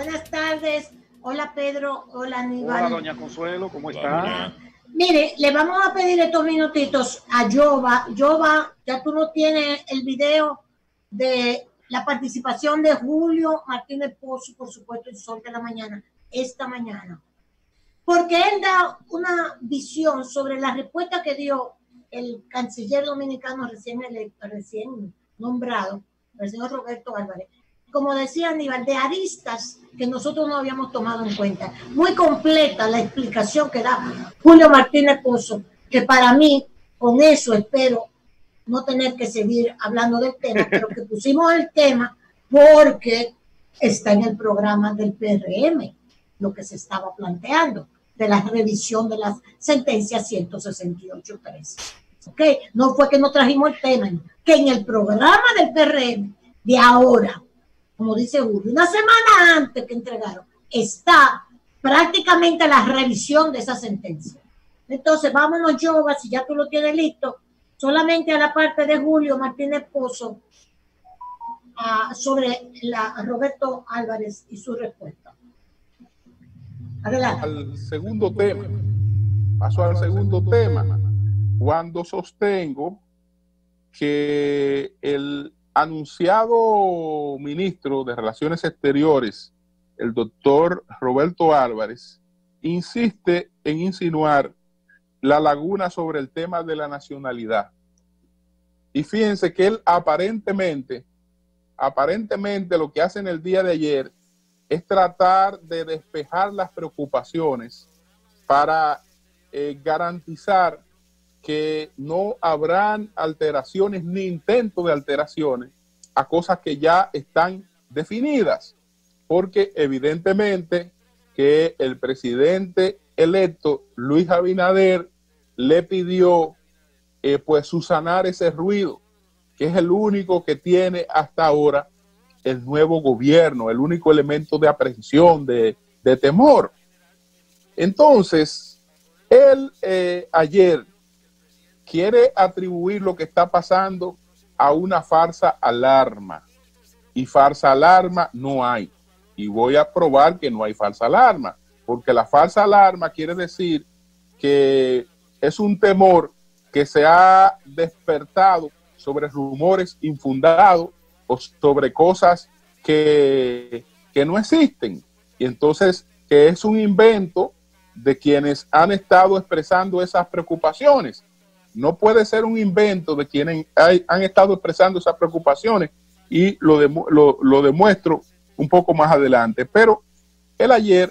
Buenas tardes. Hola Pedro, hola Aníbal. Hola doña Consuelo, ¿cómo está? Mire, le vamos a pedir estos minutitos a Jova. Jova, ya tú no tienes el video de la participación de Julio Martínez Pozo, por supuesto, en Sol de la Mañana, esta mañana. Porque él da una visión sobre la respuesta que dio el canciller dominicano recién nombrado, el señor Roberto Álvarez. Como decía Aníbal, de aristas que nosotros no habíamos tomado en cuenta. Muy completa la explicación que da Julio Martínez Pozo, que para mí, con eso espero no tener que seguir hablando del tema, pero que pusimos el tema porque está en el programa del PRM, lo que se estaba planteando, de la revisión de las sentencias 168.3. ¿Ok? No fue que no trajimos el tema, que en el programa del PRM de ahora, como dice Julio, una semana antes que entregaron, está prácticamente la revisión de esa sentencia. Entonces, vámonos, Jova, si ya tú lo tienes listo, solamente a la parte de Julio Martínez Pozo sobre Roberto Álvarez y su respuesta. Adelante. Al segundo tema, paso al segundo tema, cuando sostengo que el anunciado ministro de Relaciones Exteriores, el doctor Roberto Álvarez, insiste en insinuar la laguna sobre el tema de la nacionalidad. Y fíjense que él aparentemente lo que hace en el día de ayer es tratar de despejar las preocupaciones para garantizar que no habrán alteraciones ni intentos de alteraciones a cosas que ya están definidas, porque evidentemente que el presidente electo Luis Abinader le pidió pues subsanar ese ruido, que es el único que tiene hasta ahora el nuevo gobierno, el único elemento de aprehensión, de temor. Entonces, él ayer quiere atribuir lo que está pasando a una falsa alarma. Y falsa alarma no hay. Y voy a probar que no hay falsa alarma. Porque la falsa alarma quiere decir que es un temor que se ha despertado sobre rumores infundados o sobre cosas que no existen. Y entonces que es un invento de quienes han estado expresando esas preocupaciones. No puede ser un invento de quienes han estado expresando esas preocupaciones y lo demuestro un poco más adelante. Pero él ayer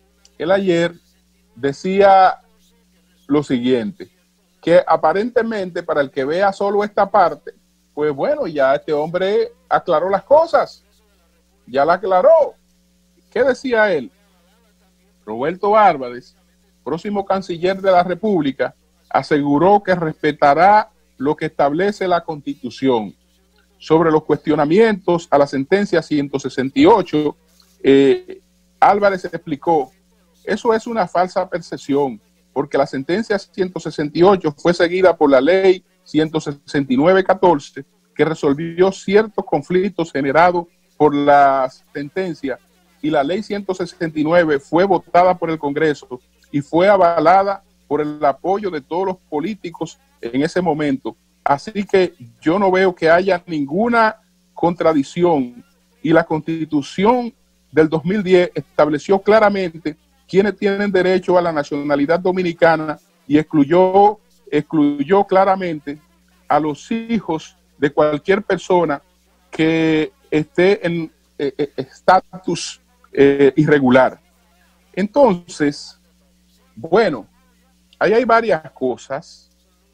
decía lo siguiente, que aparentemente para el que vea solo esta parte, pues bueno, ya este hombre aclaró las cosas, ya la aclaró. ¿Qué decía él? Roberto Álvarez, próximo canciller de la República, aseguró que respetará lo que establece la Constitución. Sobre los cuestionamientos a la sentencia 168, Álvarez explicó, eso es una falsa percepción, porque la sentencia 168 fue seguida por la ley 169-14, que resolvió ciertos conflictos generados por la sentencia, y la ley 169 fue votada por el Congreso y fue avalada por el apoyo de todos los políticos en ese momento. Así que yo no veo que haya ninguna contradicción, y la Constitución del 2010 estableció claramente quiénes tienen derecho a la nacionalidad dominicana y excluyó claramente a los hijos de cualquier persona que esté en estatus irregular. Entonces, bueno, ahí hay varias cosas.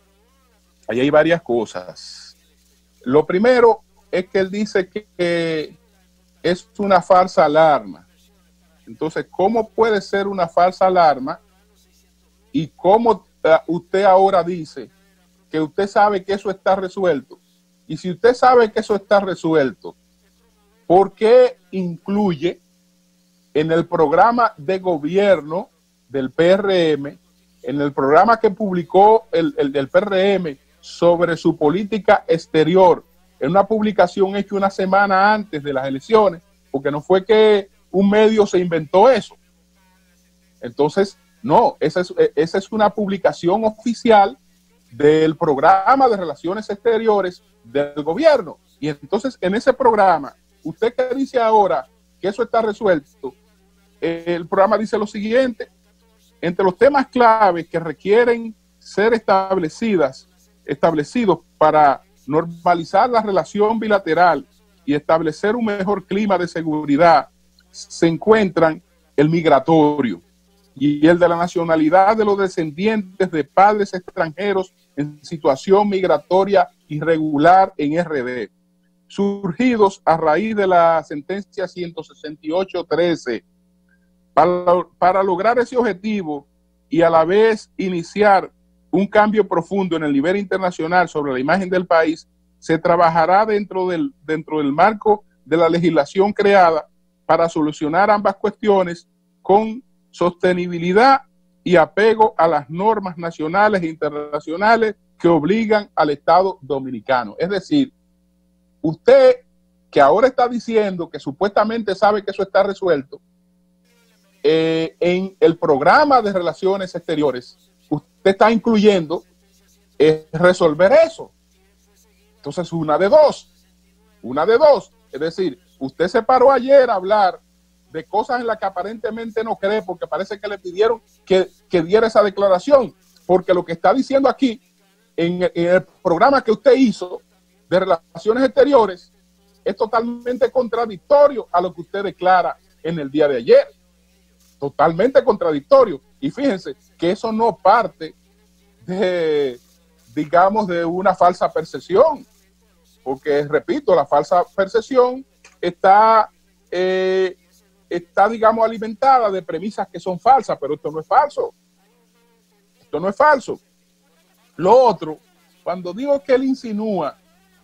Lo primero es que él dice que es una falsa alarma. Entonces, ¿cómo puede ser una falsa alarma? ¿Y cómo usted ahora dice que usted sabe que eso está resuelto? Y si usted sabe que eso está resuelto, ¿por qué incluye en el programa de gobierno del PRM, en el programa que publicó el PRM sobre su política exterior, en una publicación hecha una semana antes de las elecciones, porque no fue que un medio se inventó eso. Entonces, no, esa es una publicación oficial del programa de Relaciones Exteriores del gobierno. Y entonces, en ese programa, usted que dice ahora que eso está resuelto, el programa dice lo siguiente: entre los temas claves que requieren ser establecidos para normalizar la relación bilateral y establecer un mejor clima de seguridad, se encuentran el migratorio y el de la nacionalidad de los descendientes de padres extranjeros en situación migratoria irregular en RD, surgidos a raíz de la sentencia 168-13. Para lograr ese objetivo y a la vez iniciar un cambio profundo en el nivel internacional sobre la imagen del país, se trabajará dentro del marco de la legislación creada para solucionar ambas cuestiones con sostenibilidad y apego a las normas nacionales e internacionales que obligan al Estado dominicano. Es decir, usted que ahora está diciendo que supuestamente sabe que eso está resuelto, en el programa de Relaciones Exteriores, usted está incluyendo resolver eso. Entonces, una de dos. Es decir, usted se paró ayer a hablar de cosas en las que aparentemente no cree, porque parece que le pidieron que diera esa declaración, porque lo que está diciendo aquí, en el programa que usted hizo de Relaciones Exteriores, es totalmente contradictorio a lo que usted declara en el día de ayer. Totalmente contradictorio. Y fíjense que eso no parte de, digamos, de una falsa percepción, porque, repito, la falsa percepción está, digamos, alimentada de premisas que son falsas, pero esto no es falso. Esto no es falso. Lo otro, cuando digo que él insinúa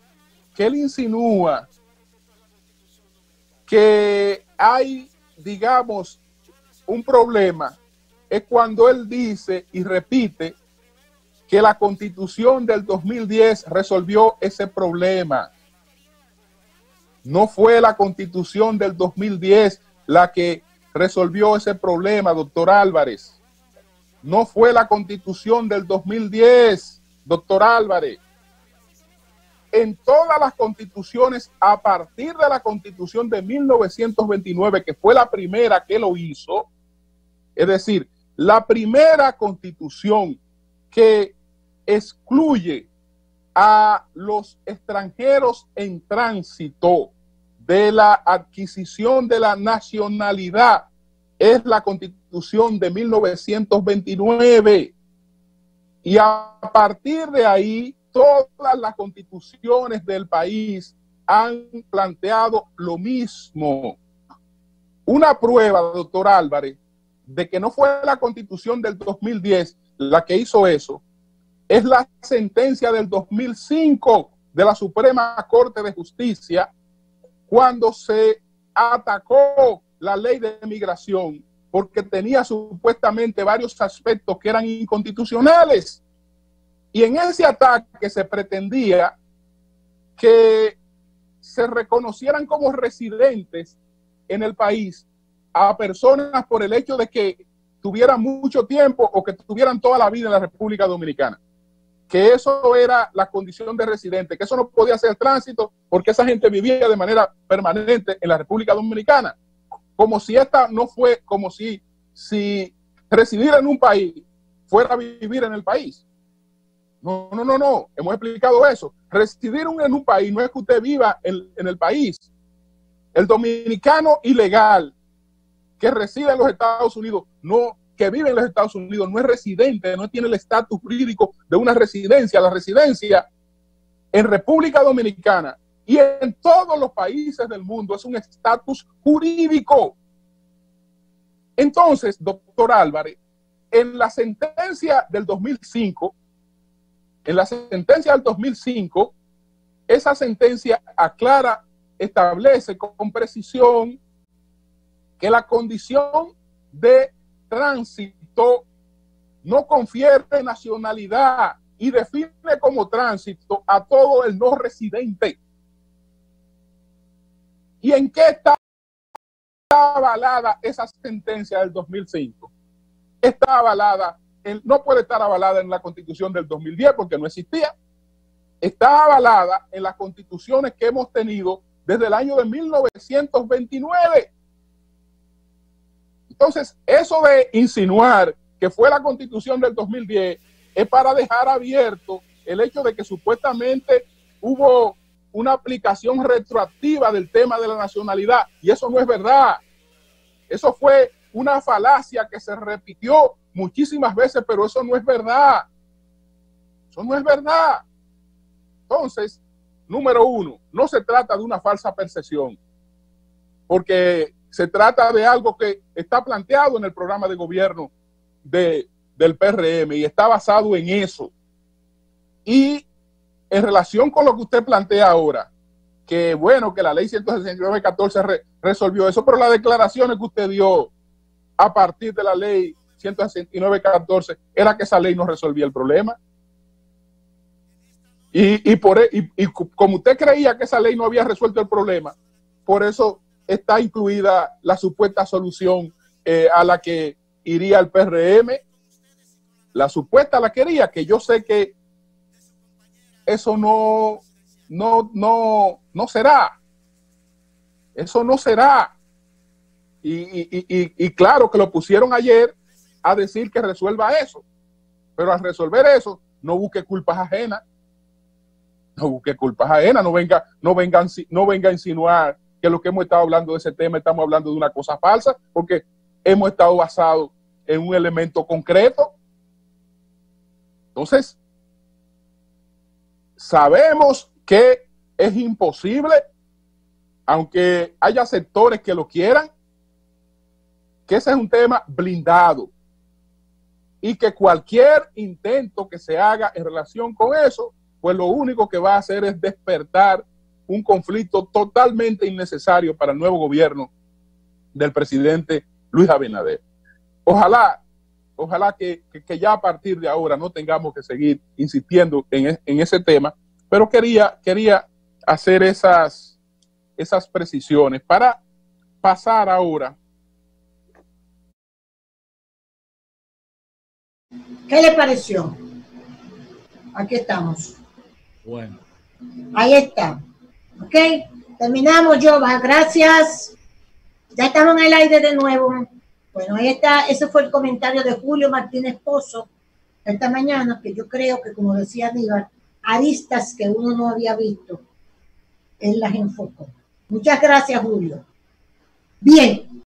que hay, digamos, un problema, es cuando él dice y repite que la Constitución del 2010 resolvió ese problema. No fue la Constitución del 2010 la que resolvió ese problema, doctor Álvarez. No fue la Constitución del 2010, doctor Álvarez. En todas las constituciones, a partir de la Constitución de 1929, que fue la primera que lo hizo, es decir, la primera constitución que excluye a los extranjeros en tránsito de la adquisición de la nacionalidad, es la Constitución de 1929. Y a partir de ahí, todas las constituciones del país han planteado lo mismo. Una prueba, doctor Álvarez, de que no fue la Constitución del 2010 la que hizo eso, es la sentencia del 2005 de la Suprema Corte de Justicia, cuando se atacó la ley de migración porque tenía supuestamente varios aspectos que eran inconstitucionales. Y en ese ataque se pretendía que se reconocieran como residentes en el país a personas por el hecho de que tuvieran mucho tiempo o que tuvieran toda la vida en la República Dominicana. Que eso era la condición de residente, que eso no podía ser tránsito porque esa gente vivía de manera permanente en la República Dominicana. Como si esta no fue, como si residir en un país fuera vivir en el país. No. Hemos explicado eso. Residir en un país no es que usted viva en el país. El dominicano ilegal que reside en los Estados Unidos, que vive en los Estados Unidos, no es residente, no tiene el estatus jurídico de una residencia. La residencia en República Dominicana y en todos los países del mundo es un estatus jurídico. Entonces, doctor Álvarez, en la sentencia del 2005, esa sentencia aclara, establece con precisión que la condición de tránsito no confiere nacionalidad y define como tránsito a todo el no residente. ¿Y en qué está avalada esa sentencia del 2005. Está avalada, no puede estar avalada en la Constitución del 2010 porque no existía. Está avalada en las constituciones que hemos tenido desde el año de 1929. Entonces, eso de insinuar que fue la Constitución del 2010 es para dejar abierto el hecho de que supuestamente hubo una aplicación retroactiva del tema de la nacionalidad, y eso no es verdad. Eso fue una falacia que se repitió muchísimas veces, pero eso no es verdad. Eso no es verdad. Entonces, número uno, no se trata de una falsa percepción, porque se trata de algo que está planteado en el programa de gobierno del PRM y está basado en eso. Y en relación con lo que usted plantea ahora, que bueno, que la ley 169-14 resolvió eso, pero las declaraciones que usted dio a partir de la ley 169-14 era que esa ley no resolvía el problema. Y como usted creía que esa ley no había resuelto el problema, por eso está incluida la supuesta solución a la que iría el PRM. La supuesta la quería, que yo sé que eso no será. Eso no será. Y claro que lo pusieron ayer a decir que resuelva eso. Pero al resolver eso, no busque culpas ajenas. No busque culpas ajenas. No venga a insinuar que lo que hemos estado hablando de ese tema, estamos hablando de una cosa falsa, porque hemos estado basados en un elemento concreto. Entonces, sabemos que es imposible, aunque haya sectores que lo quieran, que ese es un tema blindado y que cualquier intento que se haga en relación con eso, pues lo único que va a hacer es despertar un conflicto totalmente innecesario para el nuevo gobierno del presidente Luis Abinader. Ojalá que ya a partir de ahora no tengamos que seguir insistiendo en ese tema, pero quería hacer esas precisiones para pasar ahora. ¿Qué le pareció? Aquí estamos. Bueno. Ahí está. Ok, terminamos, Jova. Gracias. Ya estamos en el aire de nuevo. Bueno, ahí está. Ese fue el comentario de Julio Martínez Pozo esta mañana, que yo creo que, como decía Aníbal, aristas que uno no había visto, él las enfocó. Muchas gracias, Julio. Bien.